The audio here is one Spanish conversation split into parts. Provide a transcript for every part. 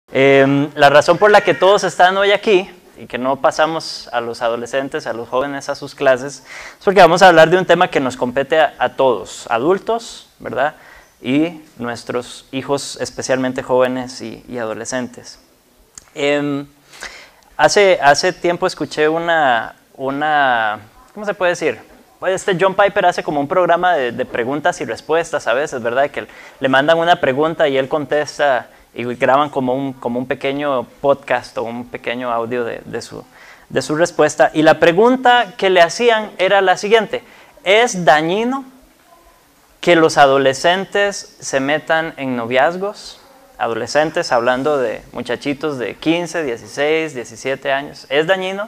La razón por la que todos están hoy aquí y que no pasamos a los adolescentes, a los jóvenes a sus clases, es porque vamos a hablar de un tema que nos compete a todos, adultos, ¿verdad? Y nuestros hijos, especialmente jóvenes y adolescentes. Hace tiempo escuché una, ¿cómo se puede decir? John Piper hace como un programa de preguntas y respuestas a veces, ¿verdad? Que le mandan una pregunta y él contesta y graban como un pequeño podcast o un pequeño audio de su respuesta. Y la pregunta que le hacían era la siguiente: ¿es dañino que los adolescentes se metan en noviazgos? Adolescentes, hablando de muchachitos de 15, 16, 17 años. ¿Es dañino?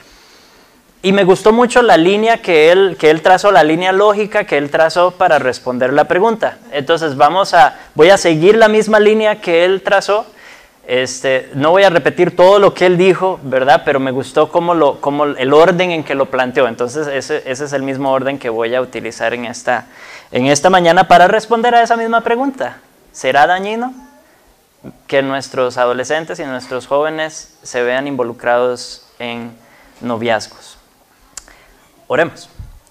Y me gustó mucho la línea que él trazó, la línea lógica que él trazó para responder la pregunta. Entonces voy a seguir la misma línea que él trazó. No voy a repetir todo lo que él dijo, ¿verdad? Pero me gustó como el orden en que lo planteó. Entonces ese es el mismo orden que voy a utilizar en esta mañana para responder a esa misma pregunta. ¿Será dañino que nuestros adolescentes y nuestros jóvenes se vean involucrados en noviazgos? Oremos.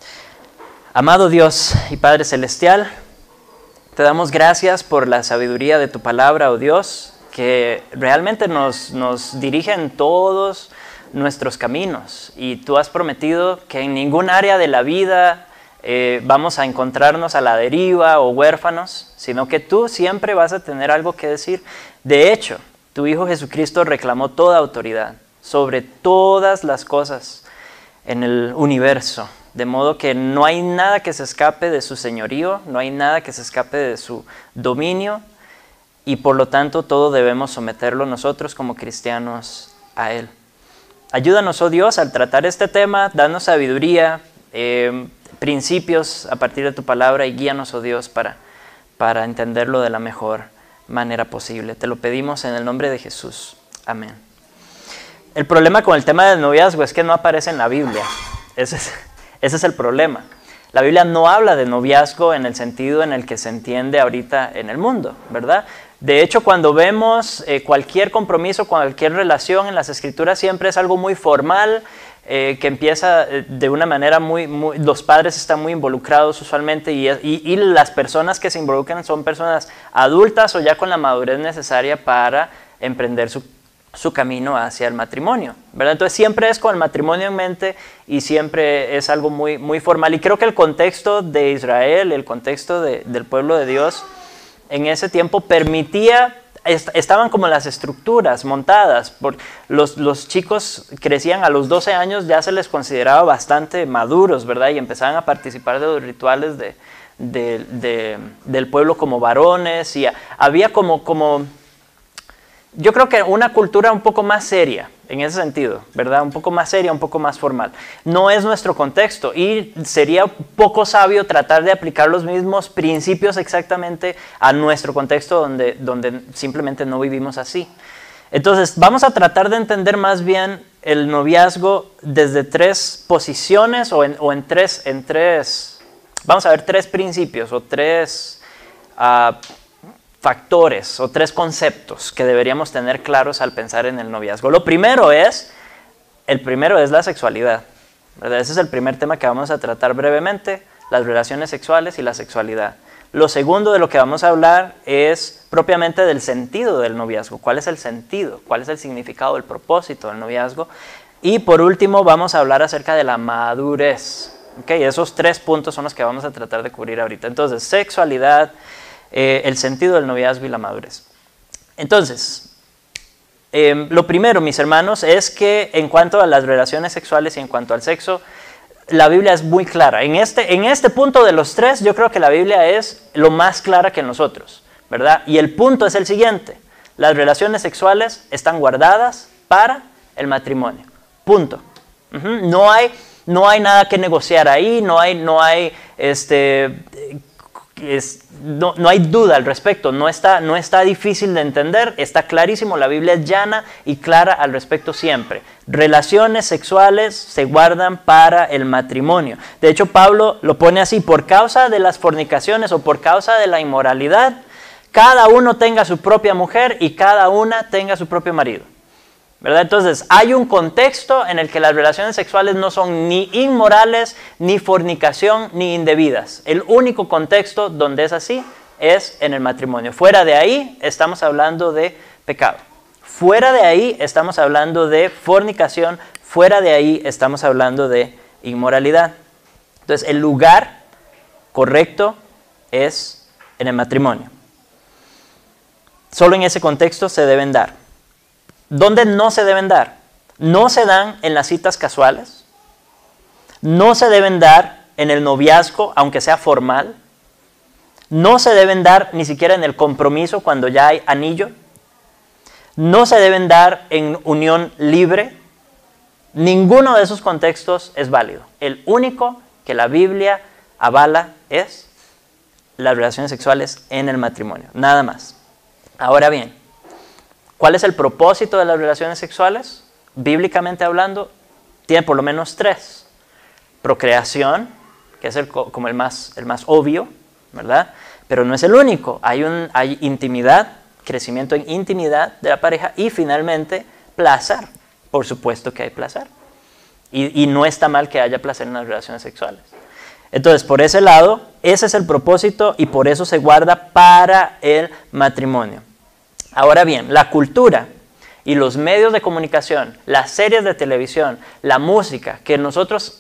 Amado Dios y Padre Celestial, te damos gracias por la sabiduría de tu palabra, oh Dios, que realmente nos dirige en todos nuestros caminos. Y tú has prometido que en ningún área de la vida vamos a encontrarnos a la deriva o huérfanos, sino que tú siempre vas a tener algo que decir. De hecho, tu Hijo Jesucristo reclamó toda autoridad sobre todas las cosas en el universo, de modo que no hay nada que se escape de su señorío, no hay nada que se escape de su dominio, y por lo tanto todo debemos someterlo nosotros como cristianos a Él. Ayúdanos, oh Dios, al tratar este tema, danos sabiduría, principios a partir de tu palabra, y guíanos, oh Dios, para entenderlo de la mejor manera posible. Te lo pedimos en el nombre de Jesús. Amén. El problema con el tema del noviazgo es que no aparece en la Biblia. Ese es el problema. La Biblia no habla de noviazgo en el sentido en el que se entiende ahorita en el mundo, ¿verdad? De hecho, cuando vemos cualquier compromiso, cualquier relación en las Escrituras, siempre es algo muy formal, que empieza de una manera los padres están muy involucrados usualmente y las personas que se involucran son personas adultas o ya con la madurez necesaria para emprender su camino hacia el matrimonio, ¿verdad? Entonces siempre es con el matrimonio en mente y siempre es algo muy, muy formal. Y creo que el contexto de Israel, el contexto del pueblo de Dios en ese tiempo permitía, estaban como las estructuras montadas. Los chicos crecían a los 12 años, ya se les consideraba bastante maduros, ¿verdad? Y empezaban a participar de los rituales del pueblo como varones, y había como yo creo que una cultura un poco más seria en ese sentido, ¿verdad? Un poco más seria, un poco más formal. No es nuestro contexto y sería poco sabio tratar de aplicar los mismos principios exactamente a nuestro contexto donde simplemente no vivimos así. Entonces vamos a tratar de entender más bien el noviazgo desde tres posiciones o en tres, vamos a ver tres principios o tres factores o tres conceptos que deberíamos tener claros al pensar en el noviazgo. El primero es la sexualidad, ¿verdad? Ese es el primer tema que vamos a tratar brevemente, las relaciones sexuales y la sexualidad. Lo segundo de lo que vamos a hablar es propiamente del sentido del noviazgo. ¿Cuál es el sentido? ¿Cuál es el significado, el propósito del noviazgo? Y por último vamos a hablar acerca de la madurez. ¿Okay? Esos tres puntos son los que vamos a tratar de cubrir ahorita. Entonces, sexualidad, el sentido del noviazgo y la madurez. Entonces, lo primero, mis hermanos, es que en cuanto a las relaciones sexuales y en cuanto al sexo, la Biblia es muy clara. En este punto de los tres, yo creo que la Biblia es lo más clara que nosotros, ¿verdad? Y el punto es el siguiente: las relaciones sexuales están guardadas para el matrimonio. Punto. No hay nada que negociar ahí, no hay duda al respecto, no está difícil de entender, está clarísimo, la Biblia es llana y clara al respecto siempre. Relaciones sexuales se guardan para el matrimonio. De hecho, Pablo lo pone así: por causa de las fornicaciones o por causa de la inmoralidad, cada uno tenga su propia mujer y cada una tenga su propio marido. ¿Verdad? Entonces, hay un contexto en el que las relaciones sexuales no son ni inmorales, ni fornicación, ni indebidas. El único contexto donde es así es en el matrimonio. Fuera de ahí, estamos hablando de pecado. Fuera de ahí, estamos hablando de fornicación. Fuera de ahí, estamos hablando de inmoralidad. Entonces, el lugar correcto es en el matrimonio. Solo en ese contexto se deben dar. ¿Dónde no se deben dar? No se dan en las citas casuales, no se deben dar en el noviazgo, aunque sea formal, no se deben dar ni siquiera en el compromiso cuando ya hay anillo, no se deben dar en unión libre. Ninguno de esos contextos es válido. El único que la Biblia avala es las relaciones sexuales en el matrimonio, nada más. Ahora bien, ¿cuál es el propósito de las relaciones sexuales? Bíblicamente hablando, tiene por lo menos 3. Procreación, que es como el más obvio, ¿verdad? Pero no es el único. Hay intimidad, crecimiento en intimidad de la pareja y finalmente placer. Por supuesto que hay placer. Y no está mal que haya placer en las relaciones sexuales. Entonces, por ese lado, ese es el propósito y por eso se guarda para el matrimonio. Ahora bien, la cultura y los medios de comunicación, las series de televisión, la música que nosotros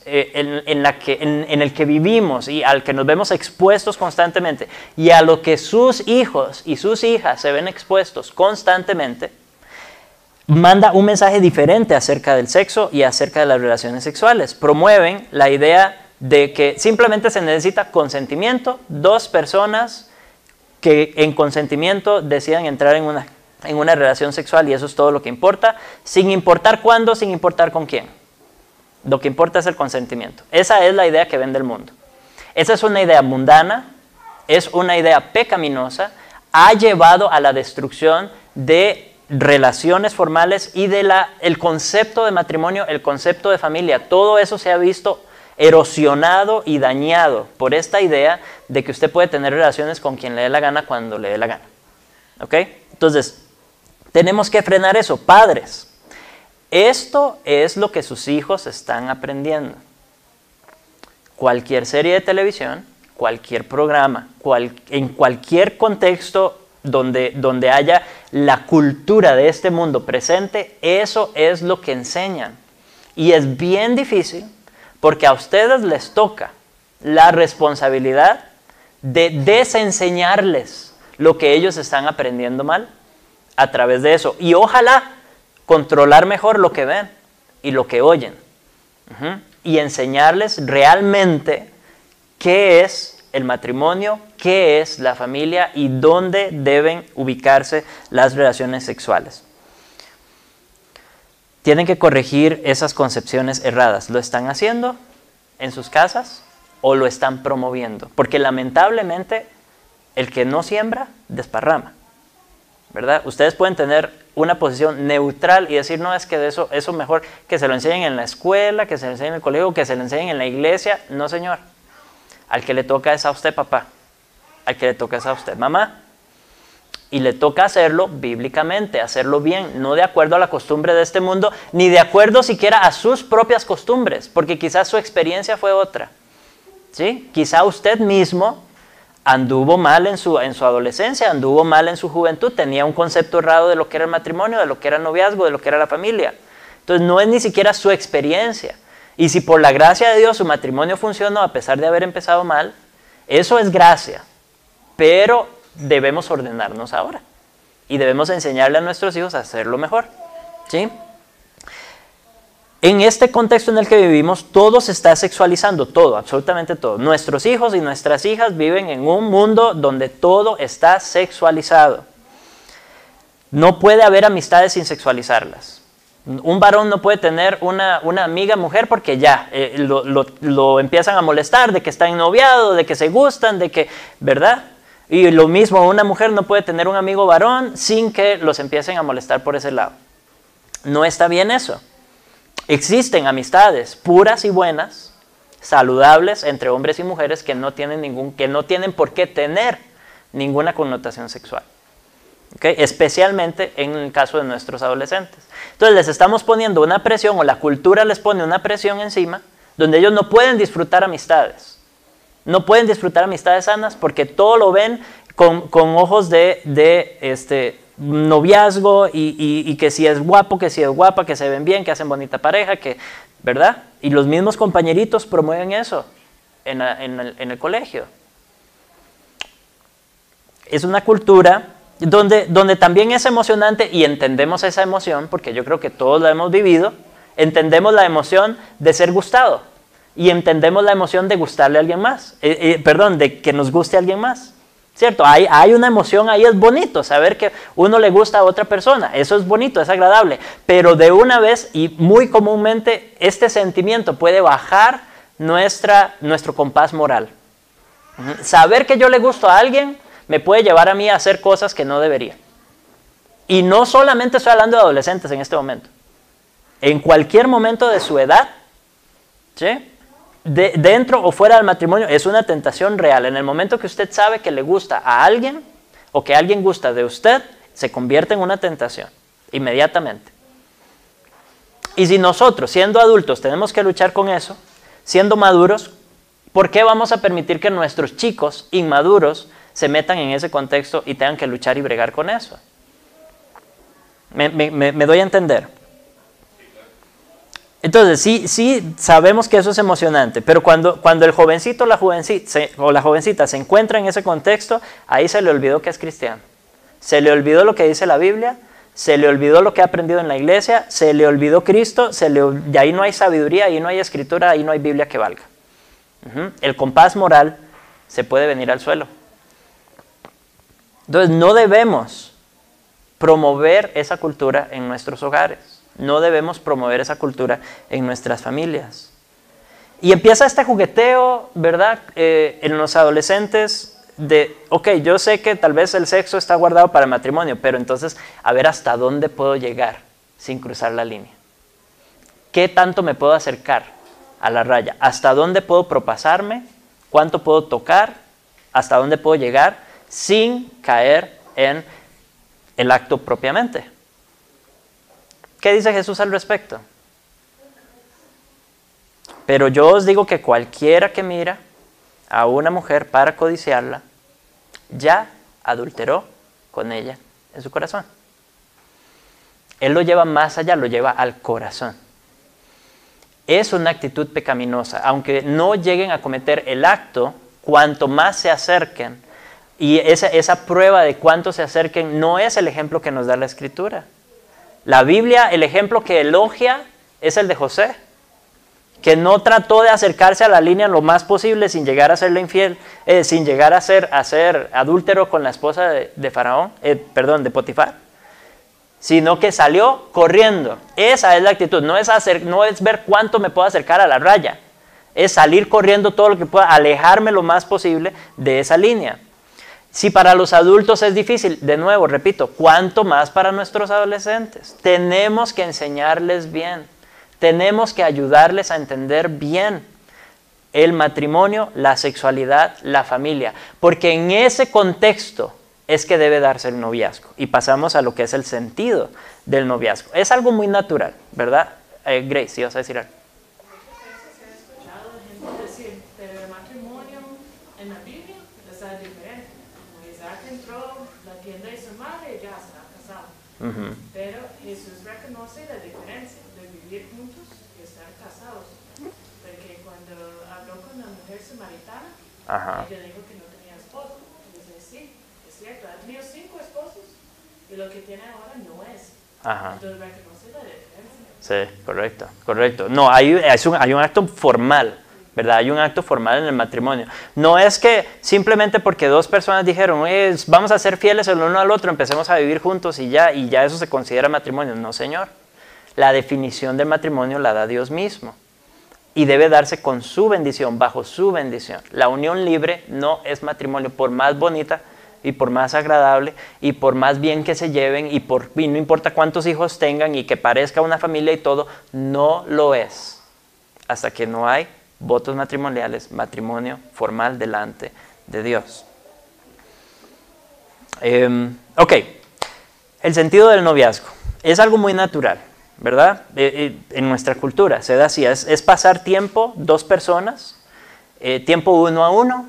en el que vivimos y al que nos vemos expuestos constantemente y a lo que sus hijos y sus hijas se ven expuestos constantemente, manda un mensaje diferente acerca del sexo y acerca de las relaciones sexuales. Promueven la idea de que simplemente se necesita consentimiento, 2 personas que en consentimiento decidan entrar en una relación sexual y eso es todo lo que importa, sin importar cuándo, sin importar con quién. Lo que importa es el consentimiento. Esa es la idea que vende el mundo. Esa es una idea mundana, es una idea pecaminosa, ha llevado a la destrucción de relaciones formales y el concepto de matrimonio, el concepto de familia. Todo eso se ha visto erosionado y dañado por esta idea de que usted puede tener relaciones con quien le dé la gana cuando le dé la gana. ¿Ok? Entonces, tenemos que frenar eso. Padres, esto es lo que sus hijos están aprendiendo. Cualquier serie de televisión, cualquier programa, en cualquier contexto donde haya la cultura de este mundo presente, eso es lo que enseñan. Y es bien difícil porque a ustedes les toca la responsabilidad de desenseñarles lo que ellos están aprendiendo mal a través de eso. Y ojalá controlar mejor lo que ven y lo que oyen. Y enseñarles realmente qué es el matrimonio, qué es la familia y dónde deben ubicarse las relaciones sexuales. Tienen que corregir esas concepciones erradas. ¿Lo están haciendo en sus casas o lo están promoviendo? Porque lamentablemente el que no siembra, desparrama, ¿verdad? Ustedes pueden tener una posición neutral y decir, no, es que eso mejor que se lo enseñen en la escuela, que se lo enseñen en el colegio, que se lo enseñen en la iglesia. No, señor. Al que le toca es a usted, papá. Al que le toca es a usted, mamá. Y le toca hacerlo bíblicamente, hacerlo bien, no de acuerdo a la costumbre de este mundo, ni de acuerdo siquiera a sus propias costumbres, porque quizás su experiencia fue otra. ¿Sí? Quizá usted mismo anduvo mal en su adolescencia, anduvo mal en su juventud, tenía un concepto errado de lo que era el matrimonio, de lo que era el noviazgo, de lo que era la familia. Entonces no es ni siquiera su experiencia. Y si por la gracia de Dios su matrimonio funcionó a pesar de haber empezado mal, eso es gracia. Pero debemos ordenarnos ahora y debemos enseñarle a nuestros hijos a hacerlo mejor. ¿Sí? En este contexto en el que vivimos, todo se está sexualizando, todo, absolutamente todo. Nuestros hijos y nuestras hijas viven en un mundo donde todo está sexualizado. No puede haber amistades sin sexualizarlas. Un varón no puede tener una amiga mujer porque ya lo empiezan a molestar de que está ennoviado, de que se gustan, de que, ¿verdad? Y lo mismo, una mujer no puede tener un amigo varón sin que los empiecen a molestar por ese lado. No está bien eso. Existen amistades puras y buenas, saludables entre hombres y mujeres que no tienen por qué tener ninguna connotación sexual. ¿Okay? Especialmente en el caso de nuestros adolescentes. Entonces les estamos poniendo una presión, o la cultura les pone una presión encima, donde ellos no pueden disfrutar amistades. No pueden disfrutar amistades sanas porque todo lo ven con ojos de noviazgo y que si es guapo, que si es guapa, que se ven bien, que hacen bonita pareja, ¿verdad? Y los mismos compañeritos promueven eso en el colegio. Es una cultura donde también es emocionante y entendemos esa emoción, porque yo creo que todos la hemos vivido, entendemos la emoción de ser gustado y entendemos la emoción de gustarle a alguien más, de que nos guste a alguien más, ¿cierto? Hay una emoción ahí, es bonito saber que uno le gusta a otra persona, eso es bonito, es agradable, pero de una vez y muy comúnmente este sentimiento puede bajar nuestro compás moral. Saber que yo le gusto a alguien me puede llevar a mí a hacer cosas que no debería. Y no solamente estoy hablando de adolescentes en este momento. En cualquier momento de su edad, ¿sí? Dentro o fuera del matrimonio, es una tentación real. En el momento que usted sabe que le gusta a alguien, o que alguien gusta de usted, se convierte en una tentación, inmediatamente. Y si nosotros, siendo adultos, tenemos que luchar con eso, siendo maduros, ¿por qué vamos a permitir que nuestros chicos inmaduros se metan en ese contexto y tengan que luchar y bregar con eso? ¿Me doy a entender? Entonces, sí sabemos que eso es emocionante, pero cuando el jovencito o la jovencita se encuentra en ese contexto, ahí se le olvidó que es cristiano. Se le olvidó lo que dice la Biblia, se le olvidó lo que ha aprendido en la iglesia, se le olvidó Cristo, de ahí no hay sabiduría, ahí no hay escritura, ahí no hay Biblia que valga. El compás moral se puede venir al suelo. Entonces no debemos promover esa cultura en nuestros hogares, no debemos promover esa cultura en nuestras familias. Y empieza este jugueteo, ¿verdad? En los adolescentes ok, yo sé que tal vez el sexo está guardado para el matrimonio, pero entonces a ver hasta dónde puedo llegar sin cruzar la línea. ¿Qué tanto me puedo acercar a la raya? ¿Hasta dónde puedo propasarme? ¿Cuánto puedo tocar? ¿Hasta dónde puedo llegar sin caer en el acto propiamente? ¿Qué dice Jesús al respecto? Pero yo os digo que cualquiera que mira a una mujer para codiciarla, ya adulteró con ella en su corazón. Él lo lleva más allá, lo lleva al corazón. Es una actitud pecaminosa, aunque no lleguen a cometer el acto, cuanto más se acerquen, y esa prueba de cuánto se acerquen no es el ejemplo que nos da la Escritura. La Biblia, el ejemplo que elogia es el de José, que no trató de acercarse a la línea lo más posible sin llegar a serle infiel, sin llegar a ser adúltero con la esposa de Potifar, sino que salió corriendo. Esa es la actitud, no es ver cuánto me puedo acercar a la raya, es salir corriendo todo lo que pueda, alejarme lo más posible de esa línea. Si para los adultos es difícil, de nuevo, repito, ¿cuánto más para nuestros adolescentes? Tenemos que enseñarles bien, tenemos que ayudarles a entender bien el matrimonio, la sexualidad, la familia, porque en ese contexto es que debe darse el noviazgo. Y pasamos a lo que es el sentido del noviazgo. Es algo muy natural, ¿verdad? Grace, ¿sí vas a decir algo? Pero Jesús reconoce la diferencia de vivir juntos y estar casados. Porque cuando habló con la mujer samaritana, ella dijo que no tenía esposo. Y dice, sí, es cierto, ha tenido 5 esposos y lo que tiene ahora no es. Entonces reconoce la diferencia. Sí, correcto. No, hay un acto formal, ¿verdad? Hay un acto formal en el matrimonio. No es que simplemente porque 2 personas dijeron, vamos a ser fieles el uno al otro, empecemos a vivir juntos y ya eso se considera matrimonio. No, señor. La definición del matrimonio la da Dios mismo. Y debe darse con su bendición, bajo su bendición. La unión libre no es matrimonio, por más bonita y por más agradable y por más bien que se lleven y no importa cuántos hijos tengan y que parezca una familia y todo, no lo es. Hasta que no hay votos matrimoniales, matrimonio formal delante de Dios. Ok, el sentido del noviazgo es algo muy natural, ¿verdad? En nuestra cultura se da así, es pasar tiempo, dos personas, tiempo uno a uno,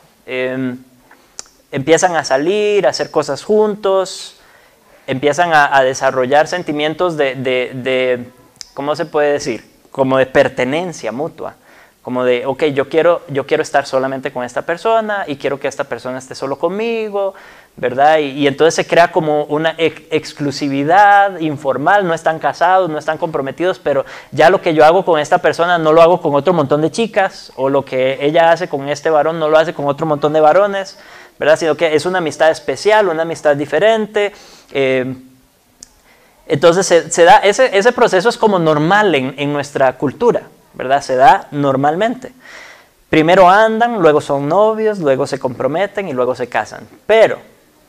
empiezan a salir, a hacer cosas juntos, empiezan a desarrollar sentimientos ¿cómo se puede decir? Como de pertenencia mutua. Como de, ok, yo quiero estar solamente con esta persona y quiero que esta persona esté solo conmigo, ¿verdad? Y entonces se crea como una exclusividad informal, no están casados, no están comprometidos, pero ya lo que yo hago con esta persona no lo hago con otro montón de chicas, o lo que ella hace con este varón no lo hace con otro montón de varones, ¿verdad? Sino que es una amistad especial, una amistad diferente. Entonces se da, ese proceso es como normal en nuestra cultura, ¿verdad? Se da normalmente. Primero andan, luego son novios, luego se comprometen y luego se casan. Pero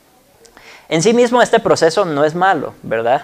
en sí mismo este proceso no es malo, ¿verdad?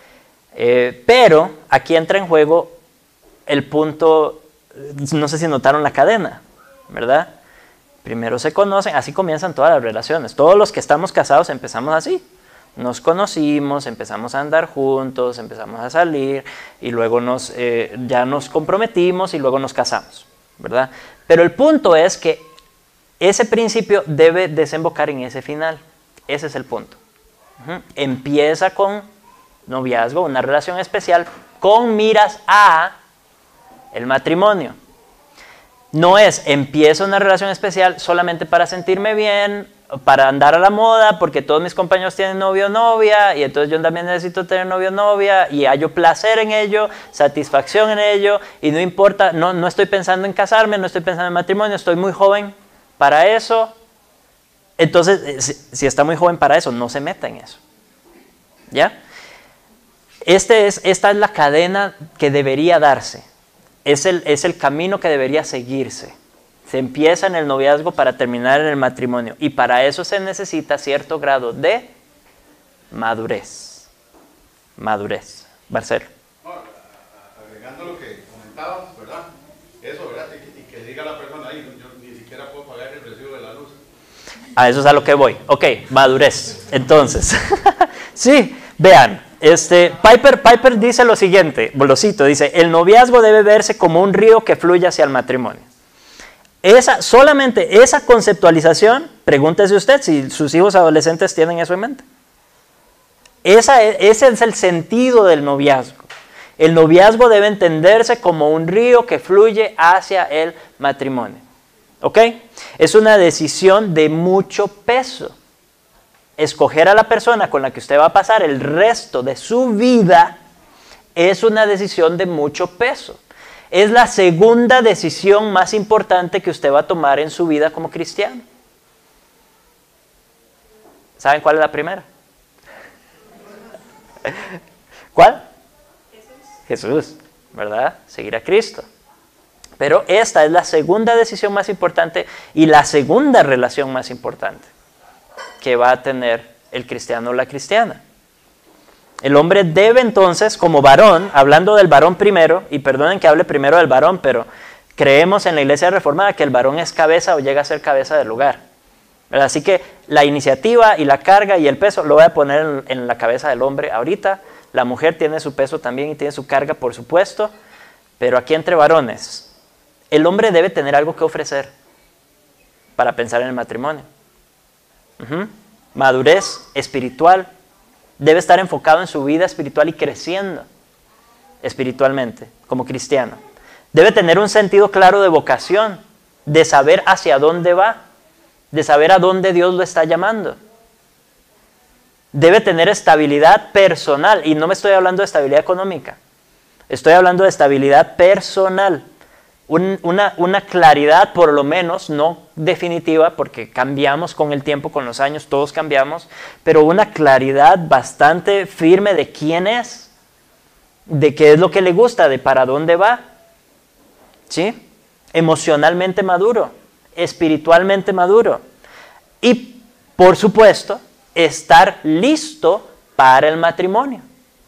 Pero aquí entra en juego el punto, no sé si notaron la cadena, ¿verdad? Primero se conocen, así comienzan todas las relaciones. Todos los que estamos casados empezamos así. Nos conocimos, empezamos a andar juntos, empezamos a salir y luego ya nos comprometimos y luego nos casamos, ¿verdad? Pero el punto es que ese principio debe desembocar en ese final. Ese es el punto. Empieza con noviazgo, una relación especial, con miras a el matrimonio. No es, empiezo una relación especial solamente para sentirme bien, para andar a la moda, porque todos mis compañeros tienen novio o novia, y entonces yo también necesito tener novio o novia, y hallo placer en ello, satisfacción en ello, y no importa, no estoy pensando en casarme, no estoy pensando en matrimonio, estoy muy joven para eso. Entonces, si está muy joven para eso, no se meta en eso. ¿Ya? Esta es la cadena que debería darse. Es el camino que debería seguirse. Se empieza en el noviazgo para terminar en el matrimonio. Y para eso se necesita cierto grado de madurez. Madurez. Marcelo. Agregando lo que comentábamos, ¿verdad? Eso, ¿verdad? Y que diga la persona ahí, yo ni siquiera puedo pagar el recibo de la luz. A eso es a lo que voy. Ok, madurez. Entonces, sí, vean. Piper dice lo siguiente, lo cito, dice, el noviazgo debe verse como un río que fluye hacia el matrimonio. Solamente esa conceptualización, pregúntese usted si sus hijos adolescentes tienen eso en mente. Ese es el sentido del noviazgo. El noviazgo debe entenderse como un río que fluye hacia el matrimonio. ¿Ok? Es una decisión de mucho peso. Escoger a la persona con la que usted va a pasar el resto de su vida es una decisión de mucho peso. Es la segunda decisión más importante que usted va a tomar en su vida como cristiano. ¿Saben cuál es la primera? ¿Cuál? Jesús, ¿verdad? Seguir a Cristo. Pero esta es la segunda decisión más importante y la segunda relación más importante que va a tener el cristiano o la cristiana. El hombre debe entonces, como varón, hablando del varón primero, y perdonen que hable primero del varón, pero creemos en la Iglesia Reformada que el varón es cabeza o llega a ser cabeza del hogar. ¿Verdad? Así que la iniciativa y la carga y el peso lo voy a poner en la cabeza del hombre ahorita. La mujer tiene su peso también y tiene su carga, por supuesto, pero aquí entre varones, el hombre debe tener algo que ofrecer para pensar en el matrimonio. Madurez espiritual. Debe estar enfocado en su vida espiritual y creciendo espiritualmente como cristiano. Debe tener un sentido claro de vocación, de saber hacia dónde va, de saber a dónde Dios lo está llamando. Debe tener estabilidad personal, y no me estoy hablando de estabilidad económica, estoy hablando de estabilidad personal. Una claridad, por lo menos, no definitiva, porque cambiamos con el tiempo, con los años, todos cambiamos, pero una claridad bastante firme de quién es, de qué es lo que le gusta, de para dónde va, ¿sí? Emocionalmente maduro, espiritualmente maduro, y, por supuesto, estar listo para el matrimonio.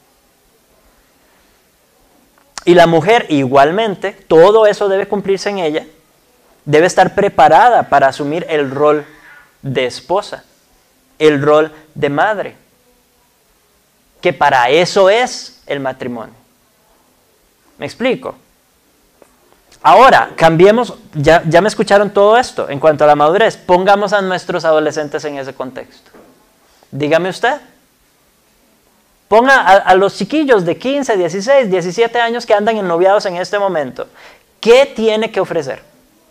Y la mujer igualmente, todo eso debe cumplirse en ella, debe estar preparada para asumir el rol de esposa. el rol de madre, que para eso es el matrimonio. ¿Me explico? Ahora, cambiemos, ya me escucharon todo esto en cuanto a la madurez, pongamos a nuestros adolescentes en ese contexto. Dígame usted. Ponga a los chiquillos de 15, 16, 17 años que andan ennoviados en este momento. ¿Qué tiene que ofrecer?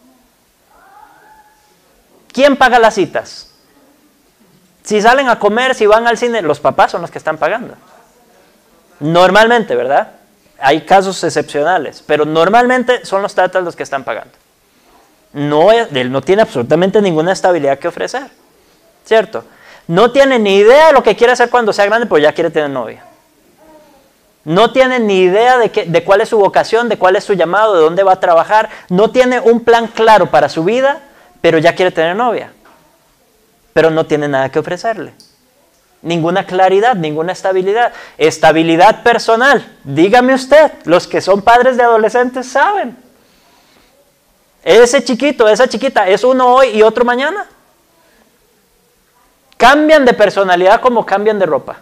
¿Quién paga las citas? Si salen a comer, si van al cine, los papás son los que están pagando. Normalmente, ¿verdad? Hay casos excepcionales, pero normalmente son los tatas los que están pagando. Él no tiene absolutamente ninguna estabilidad que ofrecer, ¿cierto? No tiene ni idea de lo que quiere hacer cuando sea grande, pero ya quiere tener novia. No tiene ni idea de cuál es su vocación, de cuál es su llamado, de dónde va a trabajar. No tiene un plan claro para su vida, pero ya quiere tener novia. Pero no tiene nada que ofrecerle. Ninguna claridad, ninguna estabilidad. Estabilidad personal. Dígame usted, los que son padres de adolescentes saben. Ese chiquito, esa chiquita, es uno hoy y otro mañana. Cambian de personalidad como cambian de ropa.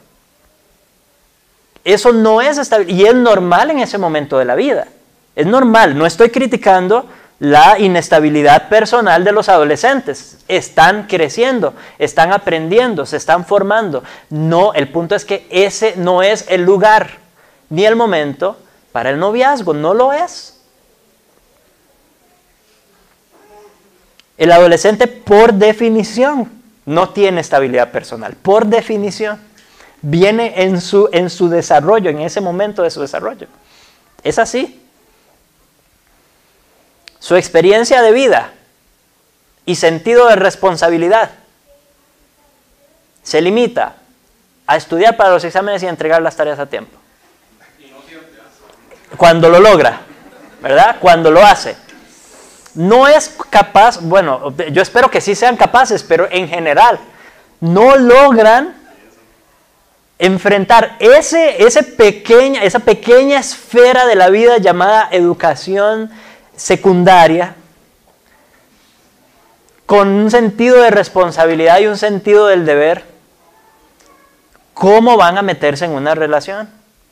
Eso no es estable y es normal en ese momento de la vida. Es normal, no estoy criticando la inestabilidad personal de los adolescentes. Están creciendo, están aprendiendo, se están formando. No, el punto es que ese no es el lugar ni el momento para el noviazgo, no lo es. El adolescente, por definición, no tiene estabilidad personal, por definición. Viene en su desarrollo, en ese momento de su desarrollo. Es así. Su experiencia de vida y sentido de responsabilidad se limita a estudiar para los exámenes y a entregar las tareas a tiempo. Cuando lo logra, ¿verdad? Cuando lo hace. No es capaz, bueno, yo espero que sí sean capaces, pero en general no logran enfrentar esa pequeña esfera de la vida llamada educación secundaria con un sentido de responsabilidad y un sentido del deber. ¿Cómo van a meterse en una relación?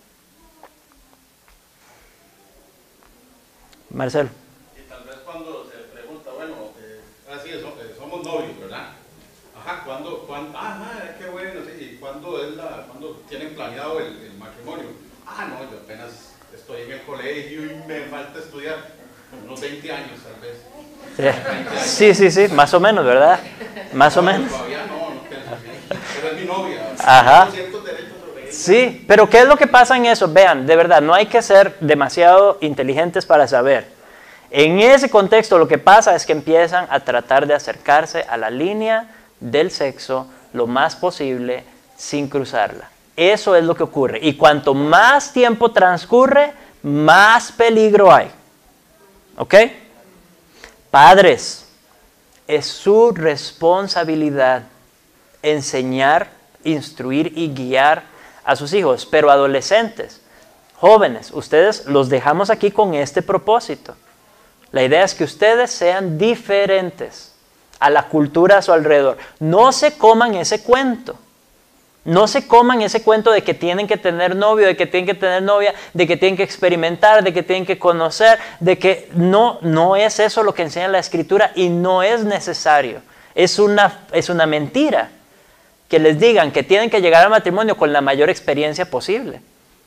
Marcelo. Y tal vez cuando se pregunta, bueno, así somos novios, ¿verdad? Ajá, ¿cuándo? Madre, qué bueno, sí, ¿y cuándo tienen planeado el matrimonio? No, yo apenas estoy en el colegio y me falta estudiar. Unos 20 años, tal vez. Sí, más o menos, ¿verdad? Más o menos. Todavía no pienso así. Pero es mi novia. Ajá. Ciertos derechos sobre ella. Sí, pero ¿qué es lo que pasa en eso? Vean, de verdad, no hay que ser demasiado inteligentes para saber. En ese contexto lo que pasa es que empiezan a tratar de acercarse a la línea del sexo lo más posible sin cruzarla. Eso es lo que ocurre. Y cuanto más tiempo transcurre, más peligro hay. ¿Ok? Padres, es su responsabilidad enseñar, instruir y guiar a sus hijos. Pero adolescentes, jóvenes, ustedes los dejamos aquí con este propósito. La idea es que ustedes sean diferentes a la cultura a su alrededor. No se coman ese cuento. No se coman ese cuento de que tienen que tener novio, de que tienen que tener novia, de que tienen que experimentar, de que tienen que conocer, de que no es eso lo que enseña la Escritura y no es necesario. Es una mentira que les digan que tienen que llegar al matrimonio con la mayor experiencia posible.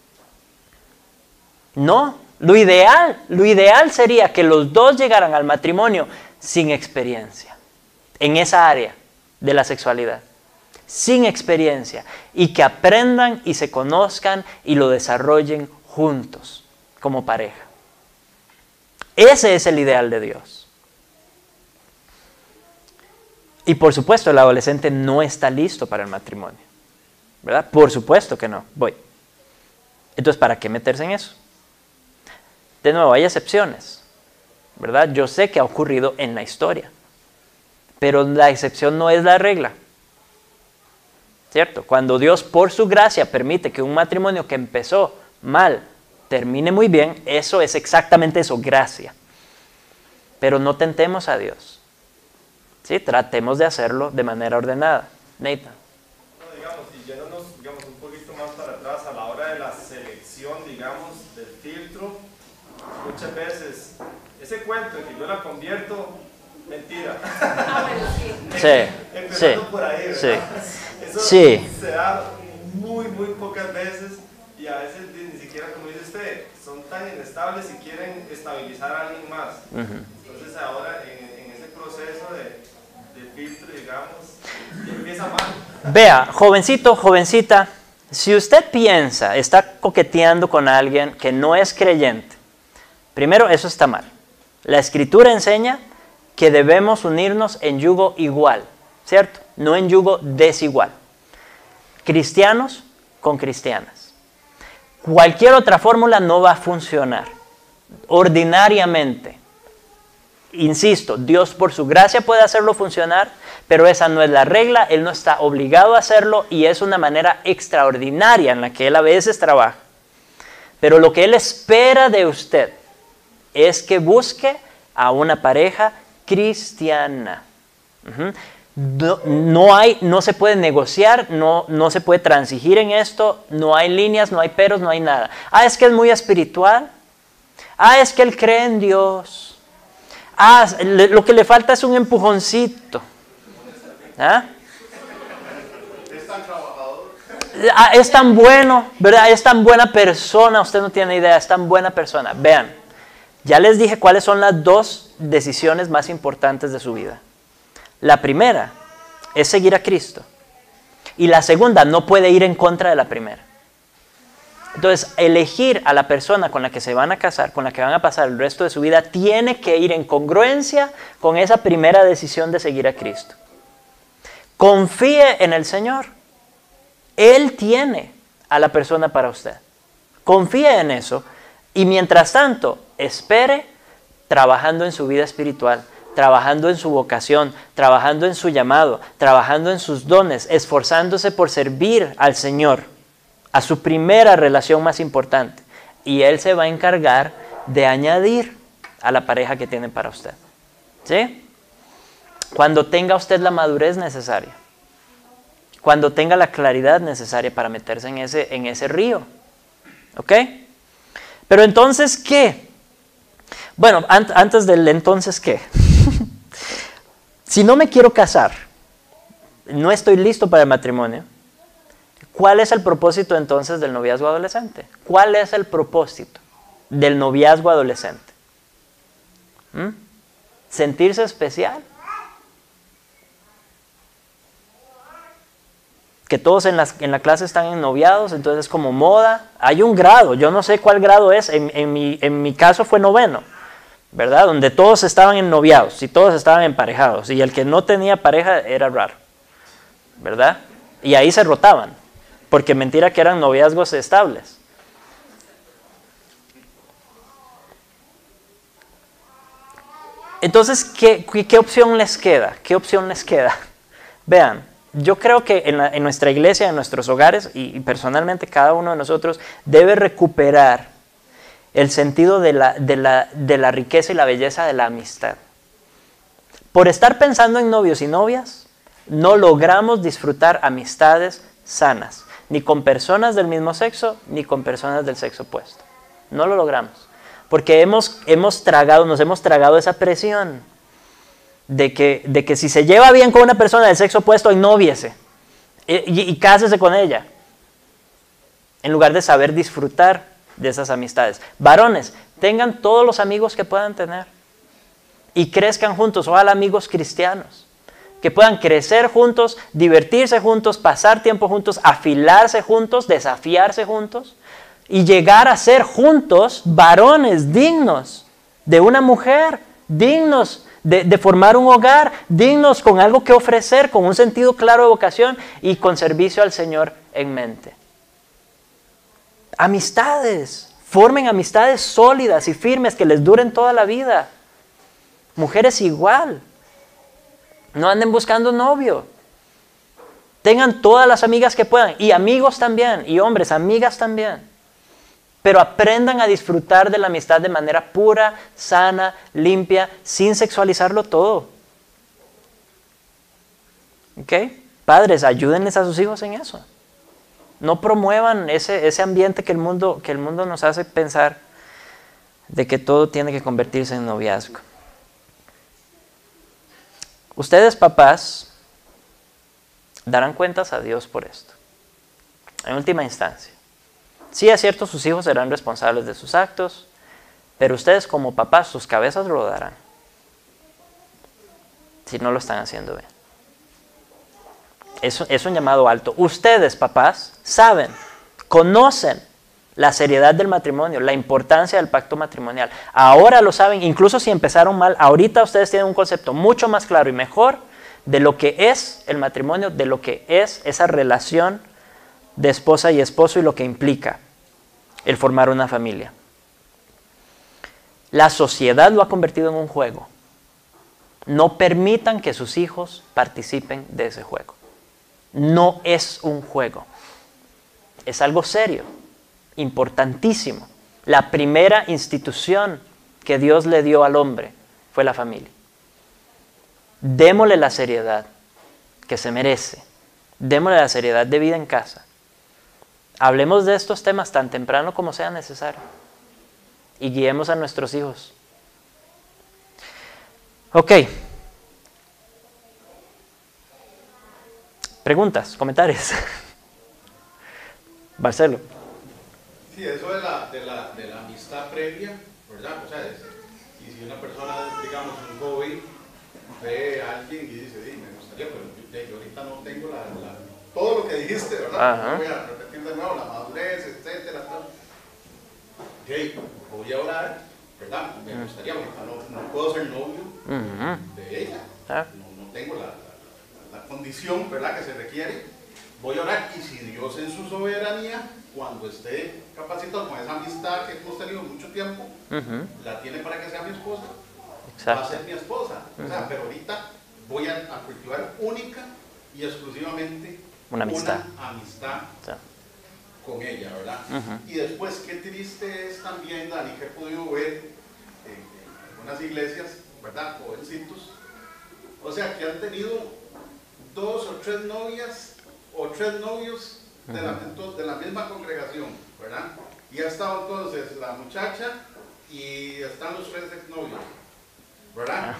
No, lo ideal sería que los dos llegaran al matrimonio sin experiencia en esa área de la sexualidad. Sin experiencia, y que aprendan y se conozcan y lo desarrollen juntos como pareja. Ese es el ideal de Dios. Y por supuesto el adolescente no está listo para el matrimonio, ¿verdad? Por supuesto que no. Entonces, ¿para qué meterse en eso? De nuevo, hay excepciones, ¿verdad? Yo sé que ha ocurrido en la historia, pero la excepción no es la regla. ¿Cierto? Cuando Dios por su gracia permite que un matrimonio que empezó mal termine muy bien, eso es exactamente eso, gracia. Pero no tentemos a Dios. ¿Sí? Tratemos de hacerlo de manera ordenada. Nathan. cuestión, digamos, del filtro, muchas veces, ese cuento de que yo la convierto, mentira. Empezando por ahí, ¿verdad? Eso se da muy pocas veces y a veces ni siquiera, como dice usted, son tan inestables y quieren estabilizar a alguien más. Entonces ahora en ese proceso de filtro, digamos, empieza mal. Vea, jovencito, jovencita, si usted piensa, está coqueteando con alguien que no es creyente, primero, eso está mal. La Escritura enseña que debemos unirnos en yugo igual, ¿cierto? No en yugo desigual. Cristianos con cristianas. Cualquier otra fórmula no va a funcionar. Ordinariamente. Insisto, Dios por su gracia puede hacerlo funcionar, pero esa no es la regla, Él no está obligado a hacerlo y es una manera extraordinaria en la que Él a veces trabaja. Pero lo que Él espera de usted es que busque a una pareja cristiana. No se puede negociar, no se puede transigir en esto, no hay líneas, no hay peros, no hay nada. Es que es muy espiritual. Es que él cree en Dios. Lo que le falta es un empujoncito. Es tan trabajador. Es tan bueno, ¿verdad? Es tan buena persona, usted no tiene idea, es tan buena persona. Vean, ya les dije cuáles son las dos decisiones más importantes de su vida. La primera es seguir a Cristo. Y la segunda no puede ir en contra de la primera. Entonces, elegir a la persona con la que se van a casar, con la que van a pasar el resto de su vida, tiene que ir en congruencia con esa primera decisión de seguir a Cristo. Confíe en el Señor. Él tiene a la persona para usted. Confíe en eso y mientras tanto, espere trabajando en su vida espiritual, trabajando en su vocación, trabajando en su llamado, trabajando en sus dones, esforzándose por servir al Señor, a su primera relación más importante. Y Él se va a encargar de añadir a la pareja que tiene para usted. ¿Sí? Cuando tenga usted la madurez necesaria, cuando tenga la claridad necesaria para meterse en ese río. ¿Ok? Pero entonces, ¿qué? Bueno, antes del entonces, ¿qué? Si no me quiero casar, no estoy listo para el matrimonio, ¿cuál es el propósito entonces del noviazgo adolescente? ¿Cuál es el propósito del noviazgo adolescente? ¿Sentirse especial? Que todos en la clase están ennoviados, entonces es como moda. Hay un grado, yo no sé cuál grado es, en mi caso fue 9º, ¿verdad? Donde todos estaban ennoviados y todos estaban emparejados y el que no tenía pareja era raro, ¿verdad? Y ahí se rotaban, porque mentira que eran noviazgos estables. Entonces, ¿qué opción les queda? ¿Qué opción les queda? Vean, yo creo que en nuestra iglesia, en nuestros hogares y personalmente cada uno de nosotros debe recuperar el sentido de la riqueza y la belleza de la amistad. Por estar pensando en novios y novias, no logramos disfrutar amistades sanas, ni con personas del mismo sexo, ni con personas del sexo opuesto. No lo logramos, porque nos hemos tragado esa presión de que si se lleva bien con una persona del sexo opuesto, ennoviese y cásese con ella, en lugar de saber disfrutar de esas amistades. Varones, tengan todos los amigos que puedan tener y crezcan juntos, ojalá amigos cristianos, que puedan crecer juntos, divertirse juntos, pasar tiempo juntos, afilarse juntos, desafiarse juntos y llegar a ser juntos varones dignos de una mujer, dignos de formar un hogar, dignos con algo que ofrecer, con un sentido claro de vocación y con servicio al Señor en mente. Amistades, formen amistades sólidas y firmes que les duren toda la vida. Mujeres igual, no anden buscando novio. Tengan todas las amigas que puedan y amigos también, y hombres, amigas también. Pero aprendan a disfrutar de la amistad de manera pura, sana, limpia, sin sexualizarlo todo. ¿Ok? Padres, ayúdenles a sus hijos en eso. No promuevan ese ambiente que el mundo nos hace pensar de que todo tiene que convertirse en noviazgo. Ustedes, papás, darán cuentas a Dios por esto, en última instancia. Sí, es cierto, sus hijos serán responsables de sus actos, pero ustedes como papás, sus cabezas lo darán, si no lo están haciendo bien. Es un llamado alto. Ustedes, papás, saben, conocen la seriedad del matrimonio, la importancia del pacto matrimonial. Ahora lo saben, incluso si empezaron mal, ahorita ustedes tienen un concepto mucho más claro y mejor de lo que es el matrimonio, de lo que es esa relación de esposa y esposo y lo que implica el formar una familia. La sociedad lo ha convertido en un juego. No permitan que sus hijos participen de ese juego. No es un juego. Es algo serio, importantísimo. La primera institución que Dios le dio al hombre fue la familia. Démosle la seriedad que se merece. Démosle la seriedad de vida en casa. Hablemos de estos temas tan temprano como sea necesario. Y guiemos a nuestros hijos. Ok. Preguntas, comentarios. Marcelo. Sí, eso de la amistad previa, ¿verdad? O sea, y si una persona, digamos, un joven, ve a alguien y dice, sí, me gustaría, pero yo ahorita no tengo todo lo que dijiste, ¿verdad? No voy a repetir de nuevo, la madurez, etcétera. Ok, voy a orar, ¿verdad? Me gustaría, ahorita no puedo ser novio de ella. No tengo la condición, ¿verdad?, que se requiere. Voy a orar, y si Dios en su soberanía, cuando esté capacitado con esa amistad que hemos tenido mucho tiempo, la tiene para que sea mi esposa, va a ser mi esposa. O sea, pero ahorita voy a cultivar única y exclusivamente una amistad con ella, ¿verdad? Y después, qué triste es también, Dani, que he podido ver en algunas iglesias, ¿verdad?, jovencitos, o sea, que han tenido 2 o 3 novias o 3 novios de la misma congregación, ¿verdad? Y ha estado entonces la muchacha y están los 3 exnovios, ¿verdad?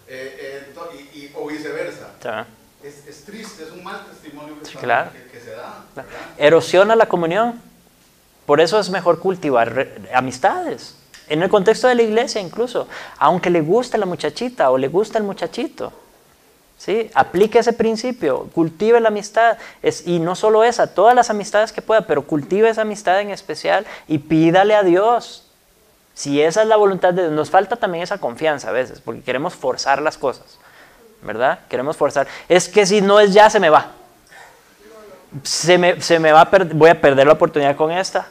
O viceversa. Es triste, es un mal testimonio que se da, ¿verdad? Erosiona la comunión. Por eso es mejor cultivar amistades. En el contexto de la iglesia incluso, aunque le guste la muchachita o le gusta el muchachito. ¿Sí? Aplique ese principio, cultive la amistad, y no solo esa, todas las amistades que pueda, pero cultive esa amistad en especial y pídale a Dios. Si esa es la voluntad de Dios, nos falta también esa confianza a veces, porque queremos forzar las cosas, ¿verdad? Queremos forzar. Es que si no es ya, se me va. Voy a perder la oportunidad con esta.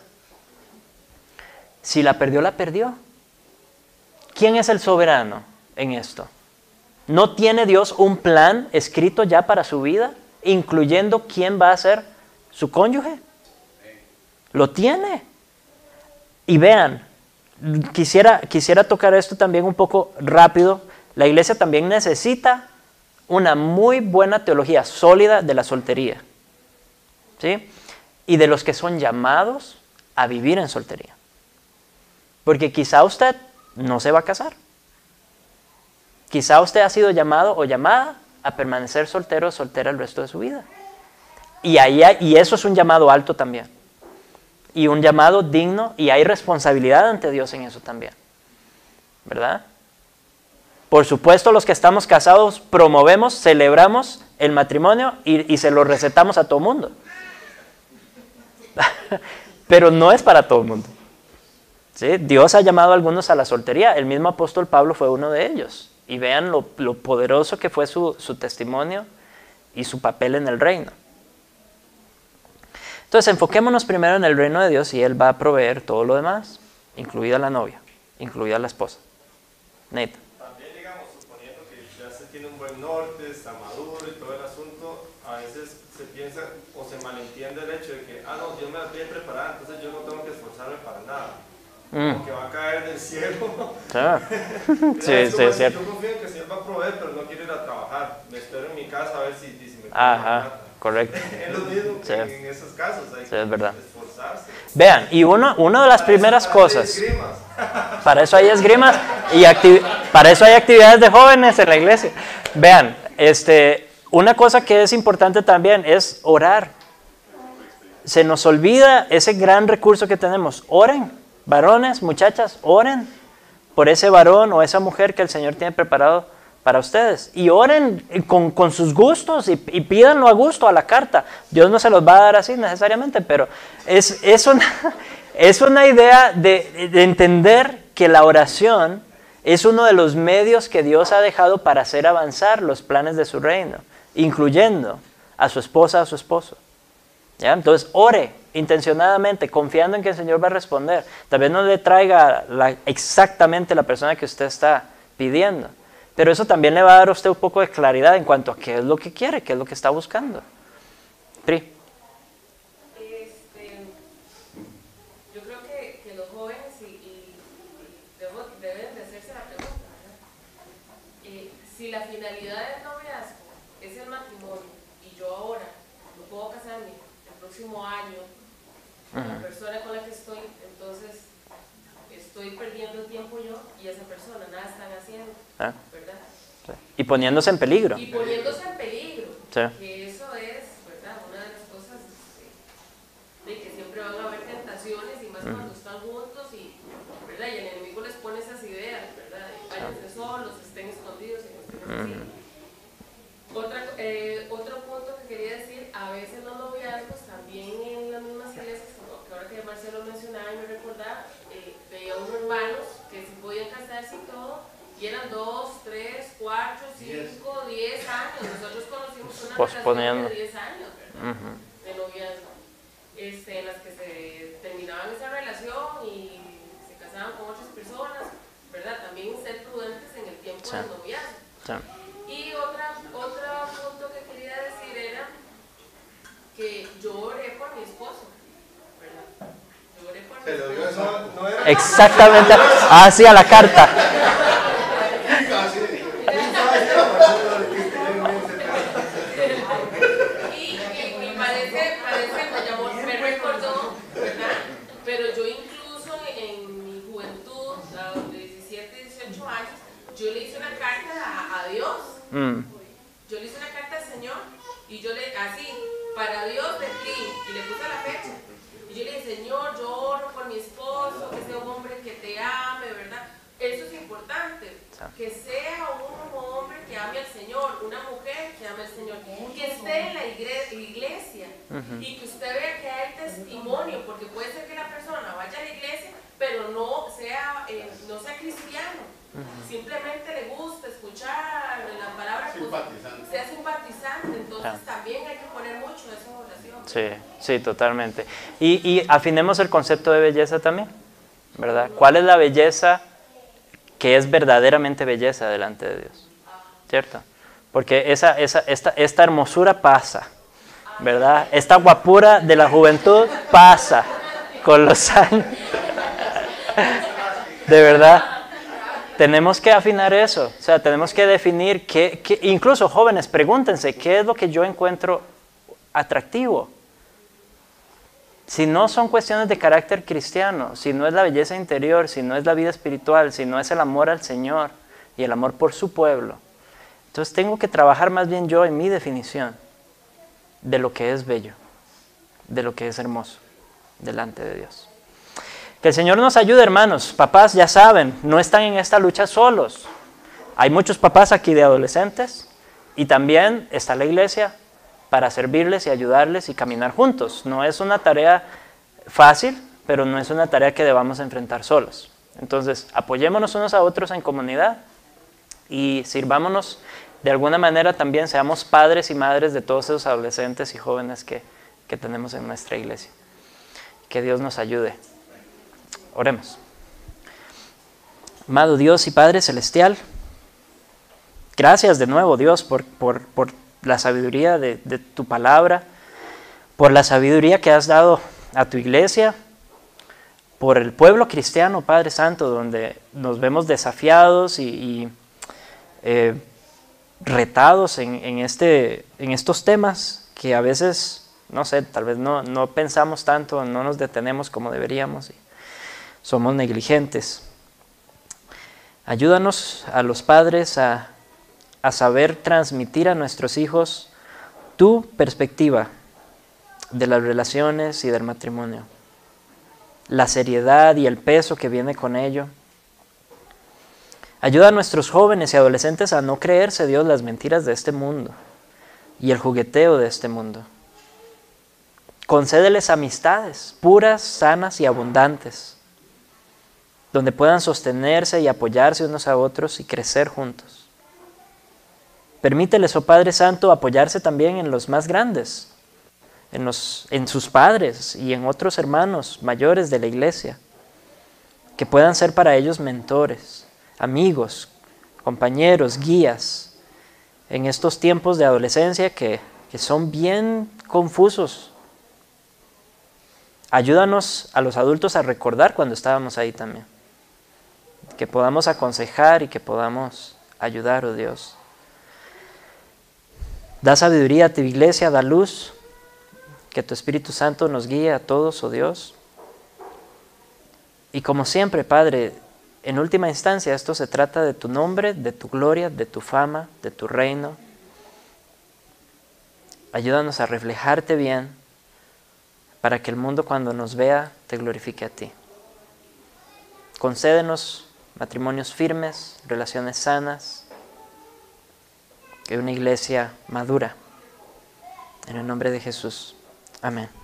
Si la perdió, la perdió. ¿Quién es el soberano en esto? ¿No tiene Dios un plan escrito ya para su vida, incluyendo quién va a ser su cónyuge? Lo tiene. Y vean, quisiera tocar esto también un poco rápido. La iglesia también necesita una muy buena teología sólida de la soltería, ¿sí? Y de los que son llamados a vivir en soltería. Porque quizá usted no se va a casar. Quizá usted ha sido llamado o llamada a permanecer soltero o soltera el resto de su vida. Y eso es un llamado alto también. Y un llamado digno, y hay responsabilidad ante Dios en eso también. ¿Verdad? Por supuesto, los que estamos casados promovemos, celebramos el matrimonio y se lo recetamos a todo el mundo. Pero no es para todo el mundo. ¿Sí? Dios ha llamado a algunos a la soltería. El mismo apóstol Pablo fue uno de ellos. Y vean lo poderoso que fue su testimonio y su papel en el reino. Entonces, enfoquémonos primero en el reino de Dios y Él va a proveer todo lo demás, incluida la novia, incluida la esposa. Nate. También, digamos, suponiendo que ya se tiene un buen norte, está maduro y todo el asunto, a veces se piensa o se malentiende el hecho de que, no, Dios me la tiene preparada, entonces yo no tengo que esforzarme para nada. Como que va a caer del cielo. Sí, es cierto. Yo confío en que el Señor va a proveer, pero no quiero ir a trabajar. Me espero en mi casa a ver si me Ajá, correcto. Es lo mismo que en esos casos, hay que es verdad. esforzarse. Vean, y una de las primeras cosas, para eso hay esgrimas y para eso hay actividades de jóvenes en la iglesia. Vean, una cosa que es importante también es orar. Se nos olvida ese gran recurso que tenemos. Oren, varones, muchachas, oren por ese varón o esa mujer que el Señor tiene preparado para ustedes. Y oren con sus gustos y pídanlo a gusto, a la carta. Dios no se los va a dar así necesariamente, pero es una idea de entender que la oración es uno de los medios que Dios ha dejado para hacer avanzar los planes de su reino, incluyendo a su esposa, a su esposo. ¿Ya? Entonces, ore intencionadamente, confiando en que el Señor va a responder. Tal vez no le traiga exactamente la persona que usted está pidiendo, pero eso también le va a dar a usted un poco de claridad en cuanto a qué es lo que quiere, qué es lo que está buscando. Pri. Yo creo que los jóvenes deben de hacerse la pregunta, ¿verdad? Si la finalidad del noviazgo es el matrimonio y yo ahora no puedo casarme el próximo año con la persona con la que estoy, entonces estoy perdiendo el tiempo yo y esa persona, nada están haciendo, ¿verdad? Sí. Y poniéndose en peligro. Y poniéndose en peligro, sí. Que eso es, ¿verdad? Una de las cosas de que siempre van a haber tentaciones y más cuando están juntos y, ¿verdad? Y el enemigo les pone esas ideas, ¿verdad? Váyanse solos, estén escondidos y estén así. Otro punto que quería decir, a veces los noviazgos también en las mismas iglesias, como que ahora que Marcelo mencionaba y me recordaba, veía unos hermanos que se podían casarse y todo, y eran 2, 3, 4, 5, 10 años. Nosotros conocimos una relación de 10 años, ¿verdad? De noviazgo, en las que se terminaban esa relación y se casaban con otras personas, ¿verdad? También ser prudentes en el tiempo del noviazgo. Y otro punto que quería decir era que yo oré por mi esposo, ¿verdad? Yo oré por mi esposo. ¿Se lo dio eso? No era Exactamente, así a la carta. Y parece, me recordó, ¿verdad? Pero yo incluso en mi juventud, a los 17, 18 años, yo le hice una carta a Dios. Yo le hice una carta al Señor y yo así, para Dios de ti, y le puse la fecha. Y yo le dije, Señor, yo oro por mi esposo, que sea un hombre que te ame, ¿verdad? Eso es importante, que sea un hombre que ame al Señor, una mujer que ame al Señor, que esté en la iglesia y que usted vea que hay testimonio, porque puede ser que la persona vaya a la iglesia, pero no sea cristiano, simplemente le gusta escuchar la palabra, pues, sea simpatizante, entonces también hay que poner mucho eso en oración. Sí, totalmente. Y afinemos el concepto de belleza también, ¿verdad? ¿Cuál es la belleza que es verdaderamente belleza delante de Dios? ¿Cierto? Porque esta hermosura pasa, ¿verdad? Esta guapura de la juventud pasa con los años. De verdad. Tenemos que afinar eso, o sea, tenemos que definir incluso jóvenes, pregúntense, ¿qué es lo que yo encuentro atractivo? Si no son cuestiones de carácter cristiano, si no es la belleza interior, si no es la vida espiritual, si no es el amor al Señor y el amor por su pueblo, entonces tengo que trabajar más bien yo en mi definición de lo que es bello, de lo que es hermoso delante de Dios. Que el Señor nos ayude, hermanos. Papás, ya saben, no están en esta lucha solos. Hay muchos papás aquí de adolescentes y también está la iglesia para servirles y ayudarles y caminar juntos. No es una tarea fácil, pero no es una tarea que debamos enfrentar solos. Entonces, apoyémonos unos a otros en comunidad y sirvámonos de alguna manera también, seamos padres y madres de todos esos adolescentes y jóvenes que tenemos en nuestra iglesia. Que Dios nos ayude. Oremos. Amado Dios y Padre Celestial, gracias de nuevo, Dios, por la sabiduría de tu palabra, por la sabiduría que has dado a tu iglesia, por el pueblo cristiano, Padre Santo, donde nos vemos desafiados y retados en estos temas que a veces, no sé, tal vez no pensamos tanto, no nos detenemos como deberíamos y somos negligentes. Ayúdanos a los padres a saber transmitir a nuestros hijos tu perspectiva de las relaciones y del matrimonio, la seriedad y el peso que viene con ello. Ayuda a nuestros jóvenes y adolescentes a no creerse, Dios, las mentiras de este mundo y el jugueteo de este mundo. Concédeles amistades puras, sanas y abundantes, donde puedan sostenerse y apoyarse unos a otros y crecer juntos. Permíteles, oh Padre Santo, apoyarse también en los más grandes, en sus padres y en otros hermanos mayores de la iglesia, que puedan ser para ellos mentores, amigos, compañeros, guías, en estos tiempos de adolescencia que son bien confusos. Ayúdanos a los adultos a recordar cuando estábamos ahí también, que podamos aconsejar y que podamos ayudar, oh Dios. Da sabiduría a tu iglesia, da luz, que tu Espíritu Santo nos guíe a todos, oh Dios. Y como siempre, Padre, en última instancia esto se trata de tu nombre, de tu gloria, de tu fama, de tu reino. Ayúdanos a reflejarte bien para que el mundo cuando nos vea te glorifique a ti. Concédenos matrimonios firmes, relaciones sanas y una iglesia madura. En el nombre de Jesús. Amén.